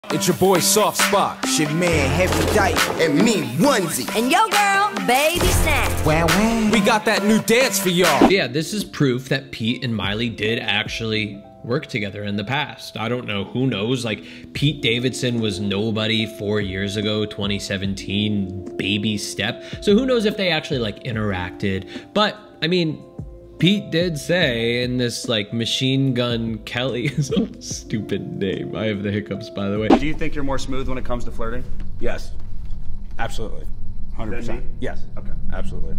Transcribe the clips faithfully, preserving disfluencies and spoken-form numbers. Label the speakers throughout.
Speaker 1: It's your boy Soft Spot.
Speaker 2: Shit man Heavy Dyke and me Onesie.
Speaker 3: And yo girl, Baby Snack.
Speaker 2: Wow, wow.
Speaker 1: We got that new dance for y'all.
Speaker 4: Yeah, this is proof that Pete and Miley did actually work together in the past. I don't know, who knows? Like, Pete Davidson was nobody four years ago, twenty seventeen, baby step. So who knows if they actually like interacted. But I mean, Pete did say in this like Machine Gun Kelly, is a stupid name. I have the hiccups, by the way.
Speaker 5: Do you think you're more smooth when it comes to flirting?
Speaker 6: Yes, absolutely, one hundred percent. Yes,
Speaker 5: Okay.
Speaker 6: absolutely.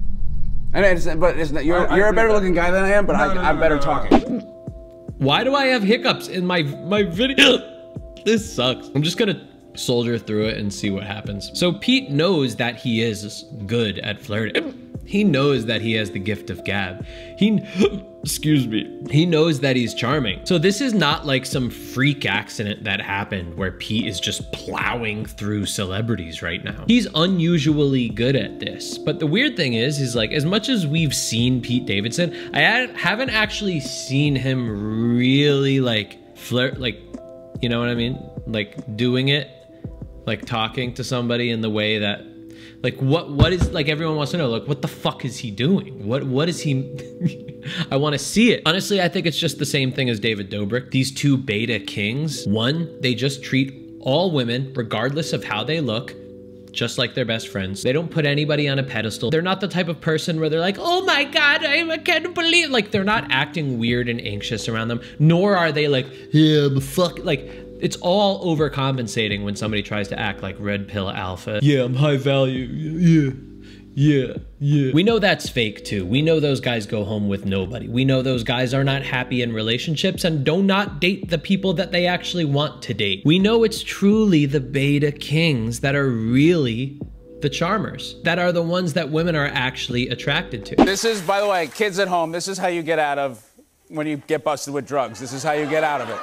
Speaker 6: And it's, but it's not, you're
Speaker 5: I- I
Speaker 6: you're a
Speaker 5: agree
Speaker 6: better
Speaker 5: with
Speaker 6: looking guy than I am, but
Speaker 5: No,
Speaker 6: I,
Speaker 5: no, no,
Speaker 6: I'm
Speaker 5: no,
Speaker 6: better
Speaker 5: no, no.
Speaker 6: talking.
Speaker 4: Why do I have hiccups in my my video? This sucks. I'm just gonna soldier through it and see what happens. So Pete knows that he is good at flirting. He knows that he has the gift of gab. He, excuse me, he knows that he's charming. So this is not like some freak accident that happened where Pete is just plowing through celebrities right now. He's unusually good at this. But the weird thing is, is like, as much as we've seen Pete Davidson, I haven't actually seen him really like flirt, like, you know what I mean? Like doing it, like talking to somebody in the way that, like, what what is, like, everyone wants to know, like, what the fuck is he doing? What what is he? I want to see it. Honestly, I think it's just the same thing as David Dobrik. These two beta kings, one, they just treat all women, regardless of how they look, just like their best friends. They don't put anybody on a pedestal. They're not the type of person where they're like, oh my God, I can't believe, like, they're not acting weird and anxious around them, nor are they like, yeah, but fuck, like, it's all overcompensating when somebody tries to act like red pill alpha. Yeah, I'm high value, yeah, yeah, yeah. We know that's fake too. We know those guys go home with nobody. We know those guys are not happy in relationships and do not date the people that they actually want to date. We know it's truly the beta kings that are really the charmers, that are the ones that women are actually attracted to.
Speaker 6: This is, by the way, kids at home, this is how you get out of when you get busted with drugs. This is how you get out of it.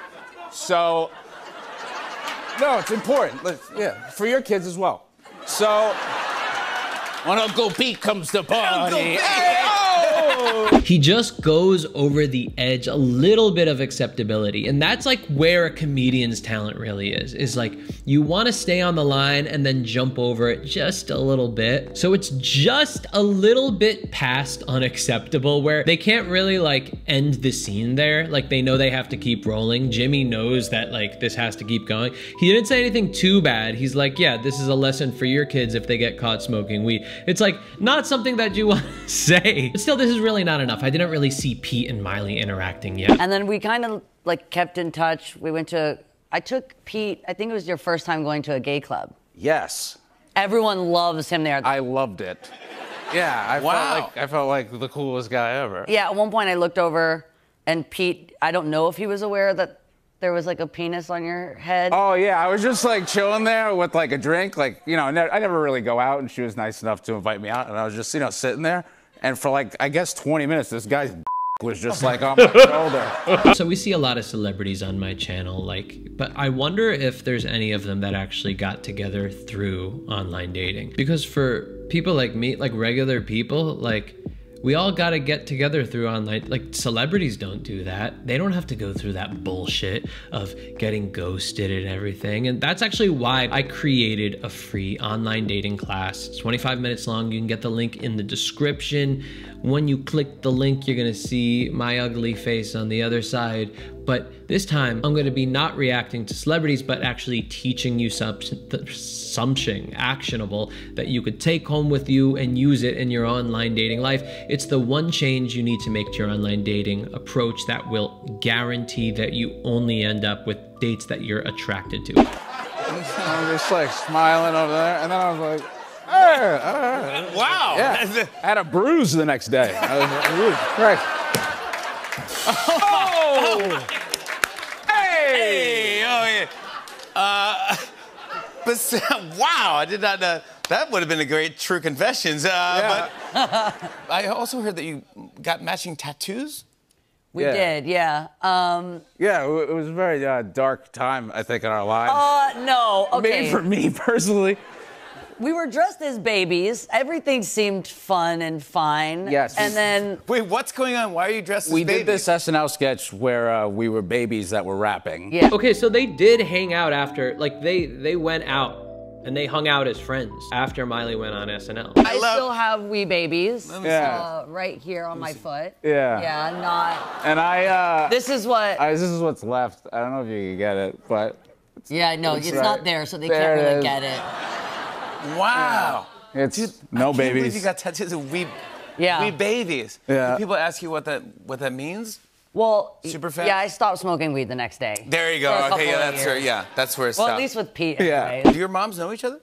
Speaker 6: So, no, it's important. Let's, yeah, for your kids as well. So, when Uncle Pete comes to party, hey, oh!
Speaker 4: He just goes over the edge, a little bit of acceptability. And that's like where a comedian's talent really is, is like, you want to stay on the line and then jump over it just a little bit. So it's just a little bit past unacceptable, where they can't really like end the scene there. Like, they know they have to keep rolling. Jimmy knows that like this has to keep going. He didn't say anything too bad. He's like, yeah, this is a lesson for your kids if they get caught smoking weed. It's like not something that you want to say. But still, this is really not enough. I didn't really see Pete and Miley interacting yet.
Speaker 3: And then we kind of like kept in touch. We went to, I took Pete, I think it was your first time going to a gay club.
Speaker 6: Yes.
Speaker 3: Everyone loves him there.
Speaker 6: I loved it. Yeah, I
Speaker 5: Wow.
Speaker 6: felt like I felt like the coolest guy ever.
Speaker 3: Yeah, at one point I looked over and Pete, I don't know if he was aware that there was like a penis on your head.
Speaker 6: Oh yeah, I was just like chilling there with like a drink, like, you know, I never really go out, and she was nice enough to invite me out, and I was just, you know, sitting there, and for like, I guess twenty minutes, this guy's was just like on my shoulder.
Speaker 4: So we see a lot of celebrities on my channel, like, but I wonder if there's any of them that actually got together through online dating. Because for people like me, like regular people, like, we all gotta get together through online, like celebrities don't do that. They don't have to go through that bullshit of getting ghosted and everything. And that's actually why I created a free online dating class. It's twenty-five minutes long. You can get the link in the description. When you click the link, you're gonna see my ugly face on the other side. But this time, I'm gonna be not reacting to celebrities, but actually teaching you something actionable that you could take home with you and use it in your online dating life. It's the one change you need to make to your online dating approach that will guarantee that you only end up with dates that you're attracted to.
Speaker 6: I was just like smiling over there, and then I was like, hey, uh,
Speaker 5: Wow.
Speaker 6: yeah. I had a bruise the next day. I was like, right.
Speaker 5: Oh! Hey! Oh, yeah. Uh, but, wow, I did not know. That would have been a great True Confessions. Uh,
Speaker 6: Yeah.
Speaker 5: But I also heard that you got matching tattoos?
Speaker 3: We
Speaker 6: Yeah.
Speaker 3: did, yeah. Um,
Speaker 6: Yeah, it was a very uh, dark time, I think, in our lives.
Speaker 3: uh, no, okay.
Speaker 6: Maybe for me personally.
Speaker 3: we were dressed as babies. Everything seemed fun and fine.
Speaker 6: Yes.
Speaker 3: And then
Speaker 5: Wait, what's going on? Why are you dressed as
Speaker 6: we
Speaker 5: babies?
Speaker 6: did this S N L sketch where uh, we were babies that were rapping.
Speaker 3: yeah.
Speaker 4: Okay, so they did hang out after, like they they went out and they hung out as friends after Miley went on S N L.
Speaker 3: I
Speaker 5: love-
Speaker 3: still have wee babies.
Speaker 6: Yeah.
Speaker 3: Uh, right here on my foot.
Speaker 6: Yeah.
Speaker 3: Yeah, not.
Speaker 6: And I, uh,
Speaker 3: This is what.
Speaker 6: I, this is what's left. I don't know if you can get it, but
Speaker 3: yeah, no, it's
Speaker 6: right.
Speaker 3: not there, so they
Speaker 6: There
Speaker 3: can't
Speaker 6: it
Speaker 3: really
Speaker 6: is.
Speaker 3: get it.
Speaker 5: Wow.
Speaker 6: it's
Speaker 5: I
Speaker 6: no
Speaker 5: can't believe
Speaker 6: babies.
Speaker 5: you got tattoos of wee,
Speaker 3: Yeah.
Speaker 5: wee babies.
Speaker 6: Yeah.
Speaker 5: Do people ask you what that what that means?
Speaker 3: Well,
Speaker 5: Super fat?
Speaker 3: yeah, I stopped smoking weed the next day.
Speaker 5: There you go.
Speaker 3: For a couple
Speaker 5: Okay, yeah,
Speaker 3: of
Speaker 5: that's where,
Speaker 3: years.
Speaker 5: yeah, that's where it
Speaker 3: Well,
Speaker 5: stopped.
Speaker 3: at least with Pete.
Speaker 6: Yeah.
Speaker 3: anyways.
Speaker 5: Do your moms know each other?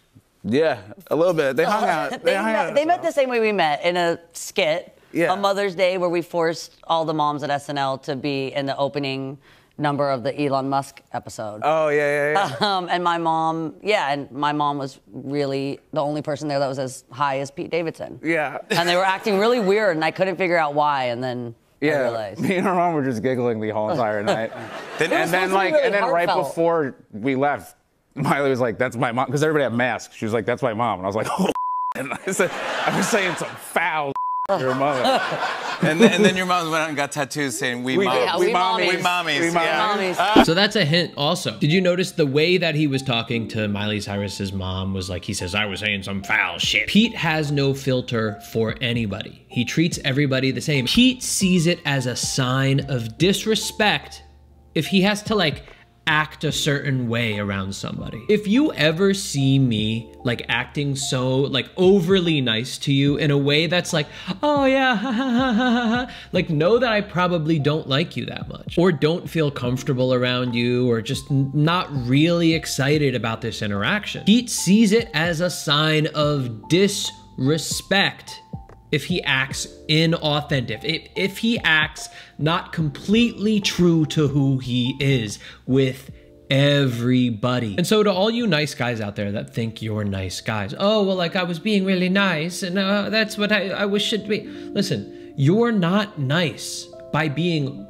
Speaker 6: Yeah, a little bit. They hung out. They,
Speaker 3: They,
Speaker 6: hung
Speaker 3: met,
Speaker 6: out.
Speaker 3: they met the same way we met, in a skit
Speaker 6: Yeah.
Speaker 3: on Mother's Day where we forced all the moms at S N L to be in the opening number of the Elon Musk episode.
Speaker 6: Oh yeah, yeah, yeah.
Speaker 3: Um, and my mom, yeah, and my mom was really the only person there that was as high as Pete Davidson.
Speaker 6: Yeah.
Speaker 3: And they were acting really weird, and I couldn't figure out why, and then I
Speaker 6: Yeah,
Speaker 3: realized.
Speaker 6: me and her mom were just giggling the whole entire night.
Speaker 5: Then,
Speaker 6: and then
Speaker 3: supposed to be
Speaker 6: like,
Speaker 3: really
Speaker 6: and then right
Speaker 3: heartfelt.
Speaker 6: before we left, Miley was like, "That's my mom," because everybody had masks. She was like, "That's my mom," and I was like, "Oh," and I said, "I was saying some foul to your mother."
Speaker 5: and, then, and then your moms went out and got tattoos saying we,
Speaker 6: We-
Speaker 5: moms.
Speaker 3: Yeah,
Speaker 6: we
Speaker 3: we
Speaker 6: mommies.
Speaker 5: We
Speaker 3: mommies.
Speaker 5: mommies.
Speaker 6: We
Speaker 5: yeah.
Speaker 3: Mommies.
Speaker 4: So that's a hint also. Did you notice the way that he was talking to Miley Cyrus's mom was like, he says, I was saying some foul shit. Pete has no filter for anybody. He treats everybody the same. Pete sees it as a sign of disrespect if he has to like act a certain way around somebody. If you ever see me like acting so like overly nice to you in a way that's like, oh yeah, ha, ha, ha, ha, ha, like know that I probably don't like you that much or don't feel comfortable around you or just n- not really excited about this interaction. Pete sees it as a sign of disrespect if he acts inauthentic, if, if he acts not completely true to who he is with everybody. And so to all you nice guys out there that think you're nice guys, oh, well, like I was being really nice and uh, that's what I, I wish should be. Listen, you're not nice by being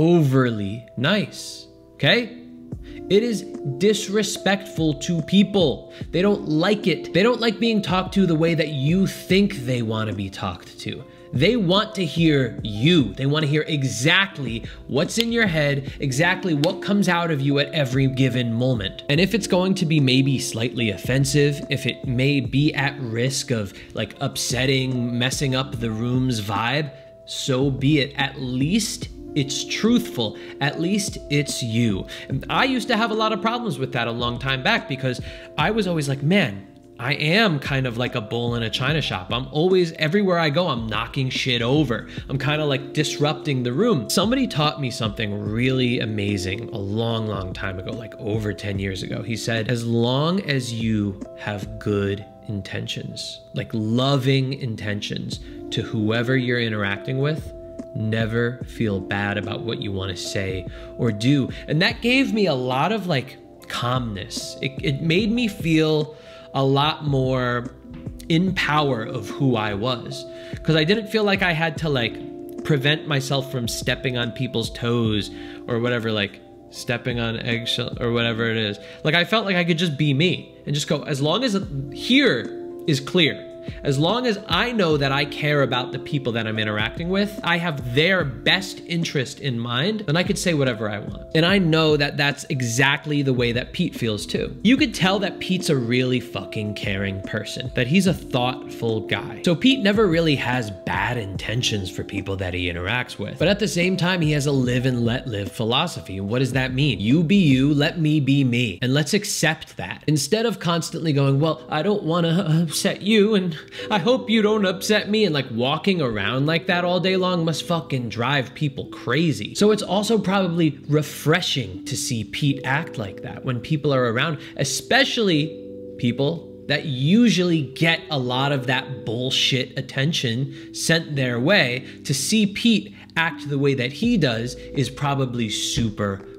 Speaker 4: overly nice, okay? It is disrespectful to people. They don't like it. They don't like being talked to the way that you think they want to be talked to. They want to hear you. They want to hear exactly what's in your head, exactly what comes out of you at every given moment. And if it's going to be maybe slightly offensive, if it may be at risk of like upsetting, messing up the room's vibe, so be it. At least it's truthful. At least it's you. And I used to have a lot of problems with that a long time back because I was always like, man, I am kind of like a bull in a china shop. I'm always, everywhere I go, I'm knocking shit over. I'm kind of like disrupting the room. Somebody taught me something really amazing a long, long time ago, like over ten years ago. He said, as long as you have good intentions, like loving intentions to whoever you're interacting with, never feel bad about what you want to say or do. And that gave me a lot of like calmness. It, it made me feel a lot more in power of who I was, because I didn't feel like I had to like prevent myself from stepping on people's toes or whatever, like stepping on eggshell or whatever it is. Like I felt like I could just be me and just go, as long as here is clear, as long as I know that I care about the people that I'm interacting with, I have their best interest in mind, then I could say whatever I want. And I know that that's exactly the way that Pete feels too. You could tell that Pete's a really fucking caring person, that he's a thoughtful guy. So Pete never really has bad intentions for people that he interacts with. But at the same time, he has a live and let live philosophy. And what does that mean? You be you, let me be me. And let's accept that. Instead of constantly going, well, I don't want to upset you and I hope you don't upset me, and like walking around like that all day long must fucking drive people crazy. So it's also probably refreshing to see Pete act like that when people are around, especially people that usually get a lot of that bullshit attention sent their way. To see Pete act the way that he does is probably super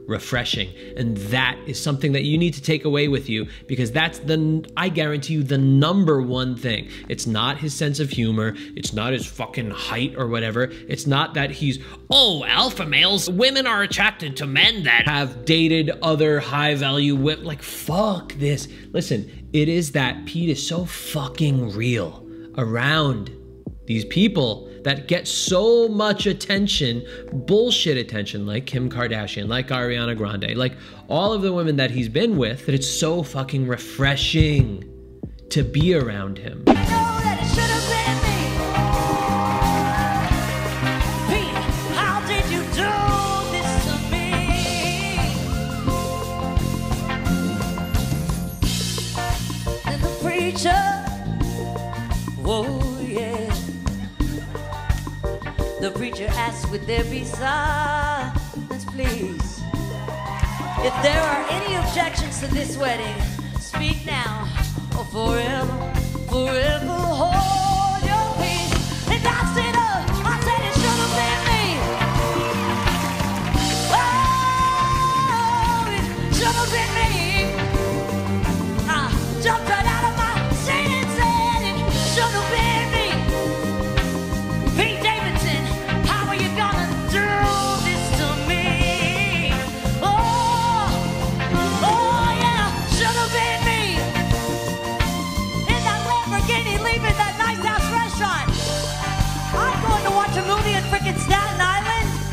Speaker 4: refreshing. And that is something that you need to take away with you, because that's the, I guarantee you, the number one thing. It's not his sense of humor. It's not his fucking height or whatever. It's not that he's, oh, alpha males, women are attracted to men that have dated other high value women. Like, fuck this. Listen, it is that Pete is so fucking real around these people that get so much attention, bullshit attention, like Kim Kardashian, like Ariana Grande, like all of the women that he's been with, that it's so fucking refreshing to be around him.
Speaker 7: Whoa, yeah. The preacher asked, would there be silence, please? If there are any objections to this wedding, speak now or forever, forever hold your peace. And I said, uh, I said it should have been me. Oh, it should have been me. I jumped right out of my seat and said it should have been me. Pete Davidson, how are you gonna do this to me? Oh, oh yeah, should have been me. In that Lamborghini leaving that nice house restaurant. I'm going to watch a movie in frickin' Staten Island.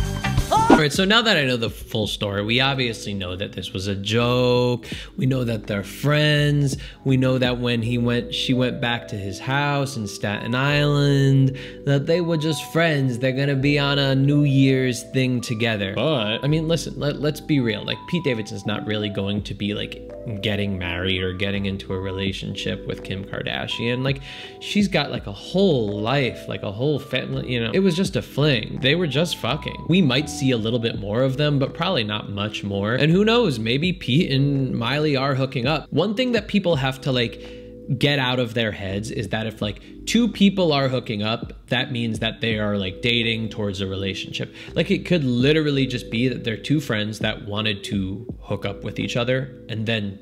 Speaker 4: All right, so now that I know the full story, we obviously know that this was a joke. We know that they're friends. We know that when he went, she went back to his house in Staten Island, that they were just friends. They're gonna be on a New Year's thing together. But I mean, listen, let, let's be real. Like, Pete Davidson's not really going to be like getting married or getting into a relationship with Kim Kardashian. Like, she's got like a whole life, like a whole family, you know. It was just a fling. They were just fucking. We might see a little bit more of them, but probably not much more. And who knows, maybe Pete and Miley are hooking up. One thing that people have to like get out of their heads is that if like two people are hooking up, that means that they are like dating towards a relationship. Like, it could literally just be that they're two friends that wanted to hook up with each other and then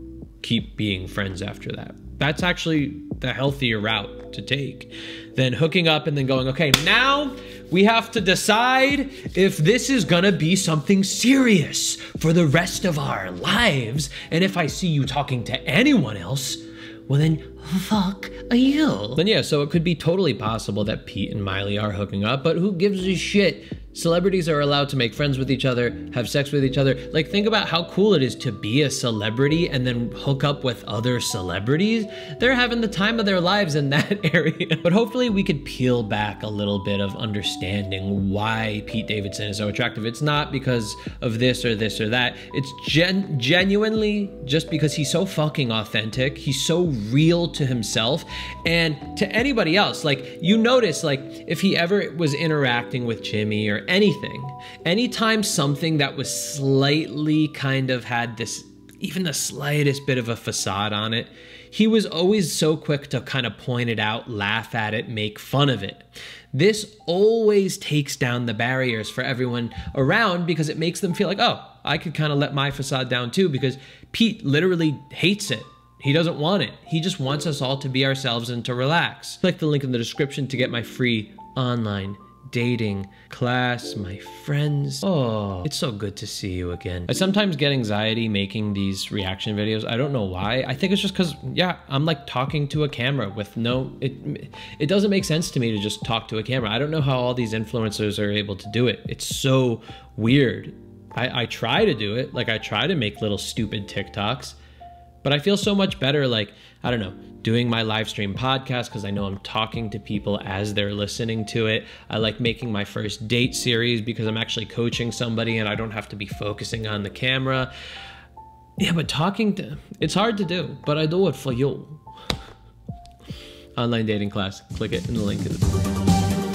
Speaker 4: keep being friends after that. That's actually the healthier route to take than hooking up and then going, okay, now we have to decide if this is gonna be something serious for the rest of our lives. And if I see you talking to anyone else, well then, fuck you. Then yeah, so it could be totally possible that Pete and Miley are hooking up, but who gives a shit? Celebrities are allowed to make friends with each other, have sex with each other. Like, think about how cool it is to be a celebrity and then hook up with other celebrities. They're having the time of their lives in that area. But hopefully we could peel back a little bit of understanding why Pete Davidson is so attractive. It's not because of this or this or that. It's gen genuinely just because he's so fucking authentic. He's so real to himself and to anybody else. Like, you notice, like, if he ever was interacting with Jimmy or anything, anytime something that was slightly kind of had this, even the slightest bit of a facade on it, he was always so quick to kind of point it out, laugh at it, make fun of it. This always takes down the barriers for everyone around because it makes them feel like, oh, I could kind of let my facade down too, because Pete literally hates it. He doesn't want it. He just wants us all to be ourselves and to relax. Click the link in the description to get my free online dating class, my friends. Oh, it's so good to see you again. I sometimes get anxiety making these reaction videos. I don't know why. I think it's just because, yeah, I'm like talking to a camera with no, it, it doesn't make sense to me to just talk to a camera. I don't know how all these influencers are able to do it. It's so weird. I, I try to do it. Like, I try to make little stupid TikToks, but I feel so much better, like, I don't know, doing my live stream podcast because I know I'm talking to people as they're listening to it. I like making my first date series because I'm actually coaching somebody and I don't have to be focusing on the camera. Yeah, but talking to, it's hard to do, but I do it for you. Online dating class, click it in the link in the description.